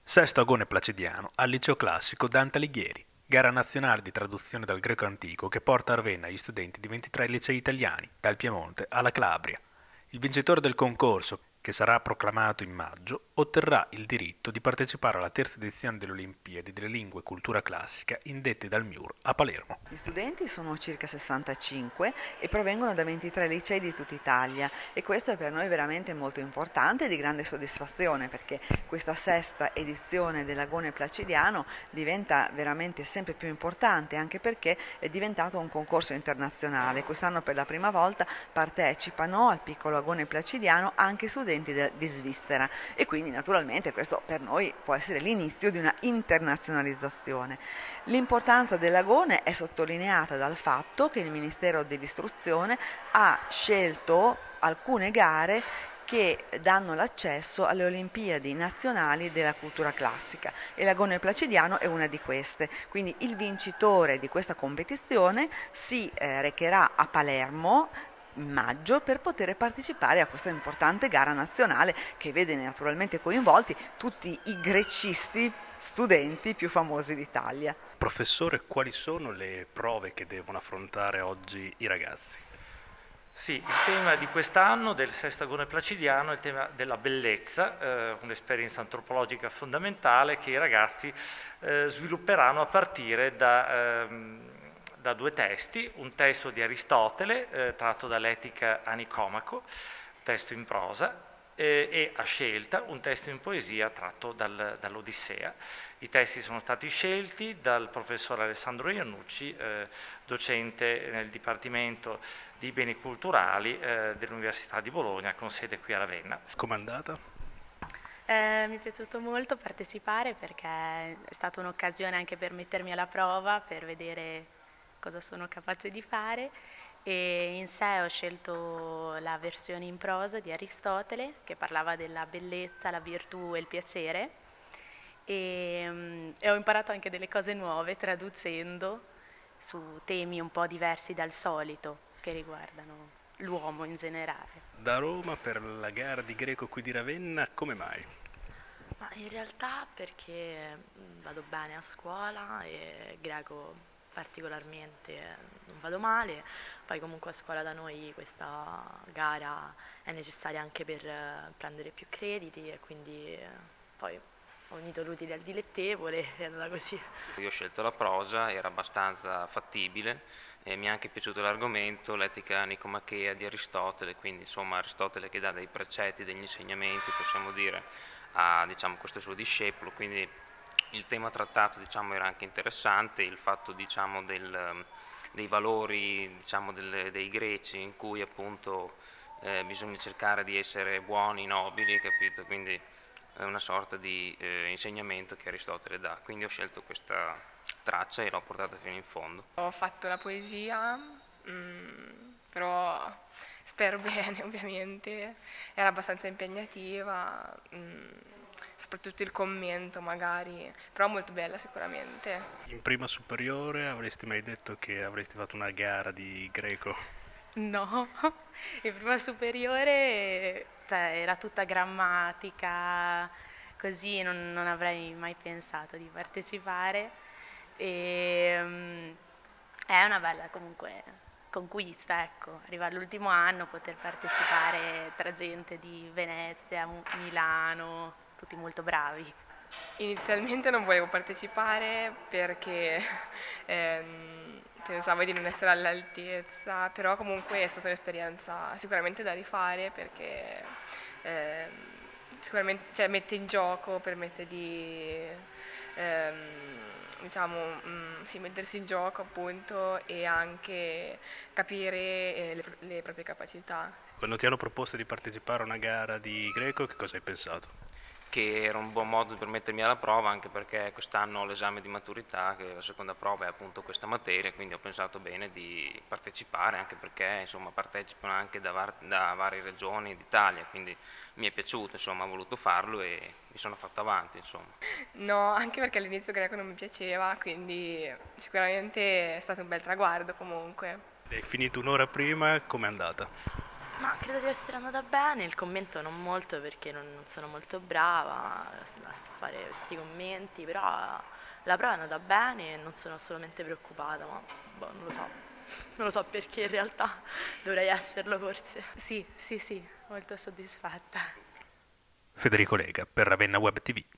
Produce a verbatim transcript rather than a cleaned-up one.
Sesto agone placidiano al liceo classico Dante Alighieri, gara nazionale di traduzione dal greco antico che porta a Ravenna gli studenti di ventitré licei italiani, dal Piemonte alla Calabria. Il vincitore del concorso, che sarà proclamato in maggio, otterrà il diritto di partecipare alla terza edizione delle Olimpiadi delle lingue e cultura classica indette dal MIUR a Palermo. Gli studenti sono circa sessantacinque e provengono da ventitré licei di tutta Italia e questo è per noi veramente molto importante e di grande soddisfazione perché questa sesta edizione dell'Agone Placidiano diventa veramente sempre più importante anche perché è diventato un concorso internazionale. Quest'anno per la prima volta partecipano al piccolo Agone Placidiano anche studenti di Svizzera e quindi naturalmente questo per noi può essere l'inizio di una internazionalizzazione. L'importanza dell'agone è sottolineata dal fatto che il Ministero dell'Istruzione ha scelto alcune gare che danno l'accesso alle Olimpiadi nazionali della cultura classica e l'Agone Placidiano è una di queste. Quindi il vincitore di questa competizione si eh, recherà a Palermo in maggio per poter partecipare a questa importante gara nazionale che vede naturalmente coinvolti tutti i grecisti studenti più famosi d'Italia. Professore, quali sono le prove che devono affrontare oggi i ragazzi? Sì, il tema di quest'anno del Sesto Agone Placidiano è il tema della bellezza, eh, un'esperienza antropologica fondamentale che i ragazzi eh, svilupperanno a partire da, ehm, da due testi, un testo di Aristotele eh, tratto dall'Etica a Nicomaco, testo in prosa, eh, e a scelta un testo in poesia tratto dal, dall'Odissea. I testi sono stati scelti dal professor Alessandro Iannucci, eh, docente nel Dipartimento di Beni Culturali eh, dell'Università di Bologna, con sede qui a Ravenna. Com'è andata? Eh, mi è piaciuto molto partecipare perché è stata un'occasione anche per mettermi alla prova, per vedere cosa sono capace di fare e in sé ho scelto la versione in prosa di Aristotele che parlava della bellezza, la virtù e il piacere e, e ho imparato anche delle cose nuove traducendo su temi un po' diversi dal solito che riguardano l'uomo in generale. Da Roma per la gara di greco qui di Ravenna, come mai? Ma in realtà perché vado bene a scuola e greco particolarmente non vado male, poi comunque a scuola da noi questa gara è necessaria anche per prendere più crediti e quindi poi ho unito l'utile al dilettevole e è andata così. Io ho scelto la prosa, era abbastanza fattibile e mi è anche piaciuto l'argomento, l'etica nicomachea di Aristotele, quindi insomma Aristotele che dà dei precetti, degli insegnamenti, possiamo dire, a diciamo, questo suo discepolo, quindi il tema trattato diciamo, era anche interessante, il fatto diciamo, del, dei valori diciamo, del, dei greci in cui appunto eh, bisogna cercare di essere buoni, nobili, capito? Quindi è una sorta di eh, insegnamento che Aristotele dà, quindi ho scelto questa traccia e l'ho portata fino in fondo. Ho fatto la poesia, mh, però spero bene ovviamente, era abbastanza impegnativa, mh, soprattutto il commento magari, però molto bella sicuramente. In prima superiore avresti mai detto che avresti fatto una gara di greco? No, in prima superiore cioè, era tutta grammatica, così non, non avrei mai pensato di partecipare e um, è una bella comunque conquista, ecco, arrivare all'ultimo anno, poter partecipare tra gente di Venezia, Milano, tutti molto bravi. Inizialmente non volevo partecipare perché ehm, pensavo di non essere all'altezza, però comunque è stata un'esperienza sicuramente da rifare perché ehm, sicuramente cioè, mette in gioco, permette di ehm, diciamo, mh, sì, mettersi in gioco appunto e anche capire eh, le, le proprie capacità. Quando ti hanno proposto di partecipare a una gara di greco, che cosa hai pensato? Che era un buon modo per mettermi alla prova, anche perché quest'anno ho l'esame di maturità, che la seconda prova è appunto questa materia, quindi ho pensato bene di partecipare, anche perché insomma partecipano anche da, var da varie regioni d'Italia, quindi mi è piaciuto, insomma ho voluto farlo e mi sono fatto avanti, insomma. No, anche perché all'inizio greco non mi piaceva, quindi sicuramente è stato un bel traguardo comunque. Hai finito un'ora prima, com'è andata? Ma credo di essere andata bene, il commento non molto perché non, non sono molto brava a a fare questi commenti, però la prova è andata bene e non sono assolutamente preoccupata, ma boh, non lo so, non lo so perché in realtà dovrei esserlo forse. Sì, sì, sì, molto soddisfatta. Federico Lega per Ravenna Web T V.